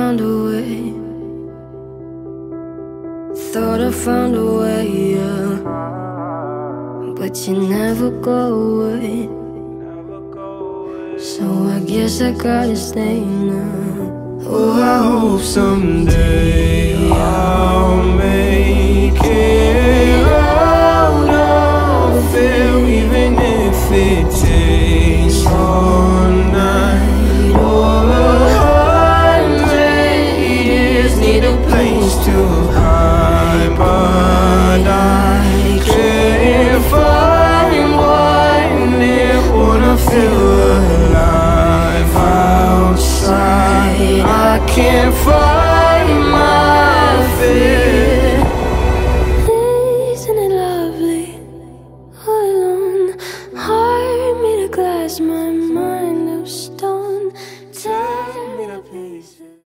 found a way. Thought I found a way, yeah. But you never go away. So I guess I gotta stay now. Oh, I hope someday I'll make it out of here, even if it takes all night or 100 years. Need a place to hide, but I can't find one. It wanna feel alive outside. I can't find my fear. Isn't it lovely? All alone, heart made of glass, my